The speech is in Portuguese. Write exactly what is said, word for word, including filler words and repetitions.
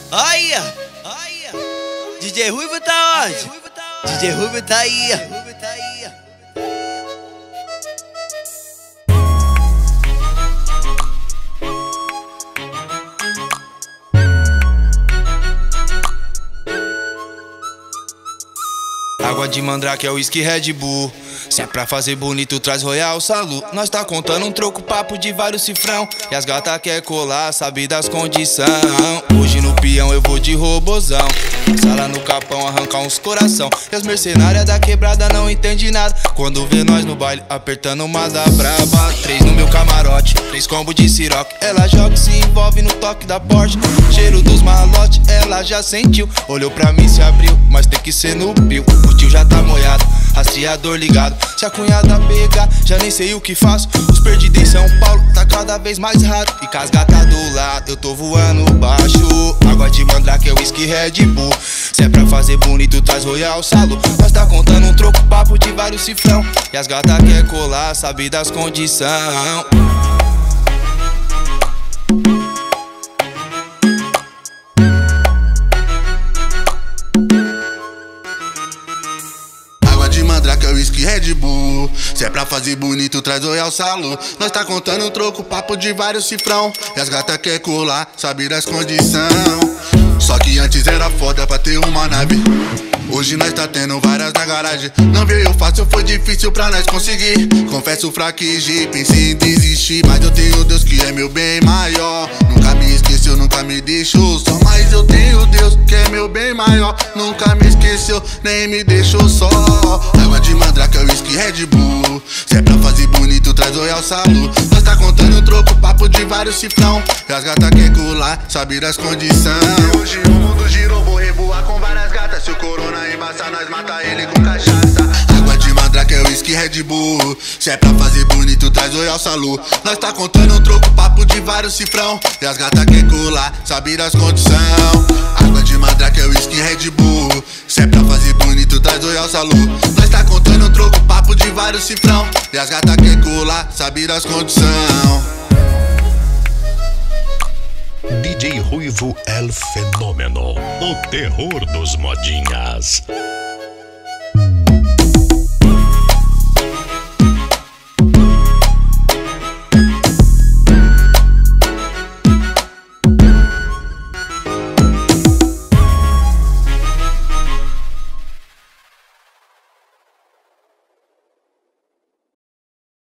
Aí, aí, D J Ruivo tá onde? D J Ruivo tá aí. Água de mandrake é whisky Red Bull. Se é pra fazer bonito, traz Royal Salu. Nós tá contando um troco, papo de vários cifrão. E as gata quer colar, sabe das condição. Hoje no peão eu vou de robozão. Sala no capão, arrancar uns coração. E as mercenárias da quebrada não entende nada quando vê nós no baile, apertando uma da braba. Três no meu camarote, três combo de siroque. Ela joga e se envolve no toque da Porsche. Cheiro dos malotes, ela já sentiu. Olhou pra mim, se abriu, mas tem que ser no pio. O tio já tá molhado, rastreador ligado. Se a cunhada pegar, já nem sei o que faço. Os perdidos em São Paulo tá cada vez mais raro. E com as gatas do lado, eu tô voando baixo. Água de mandrake é whisky Red Bull. Se é pra fazer bonito, traz Royal Salu. Nós tá contando um troco, papo de vários cifrão. E as gatas quer colar, sabe das condição. Mandrake é whisky Red Bull. Se é pra fazer bonito, traz Royal Salu. Nós tá contando um troco, papo de vários cifrão. E as gatas quer colar, sabe das condição. Só que antes era foda pra ter uma nave. Hoje nós tá tendo várias na garagem. Não veio fácil, foi difícil pra nós conseguir. Confesso fraquejei, pensei em desistir. Mas eu tenho Deus que é meu bem maior. Nunca me esqueceu, nunca me deixou só. Mas eu tenho Deus que é meu bem maior. Nunca me esqueceu, nem me deixou só. Água de mandrake é whisky Red Bull. Se é pra fazer bonito, traz Royal Salu. Nós tá contando um troco, papo de vários cifrão. E as gatas quer colar, sabe das condição. Hoje o mundo girou, vou revoar com várias gatas. Se o corona embaçar, nós mata ele com cachaça. Água de mandrake é whisky Red Bull. Se é pra fazer bonito, traz Royal Salu. Nós tá contando um troco, papo de vários cifrão. E as gatas quer colar, sabe das condição. Água de mandrake é whisky Red Bull. Se é pra fazer bonito, traz Royal Salu. Nós tá contando um troco, papo de vários cifrão. E as gatas quer colar, sabe das condição. D J Ruivo El Fenômeno, o terror dos modinhas.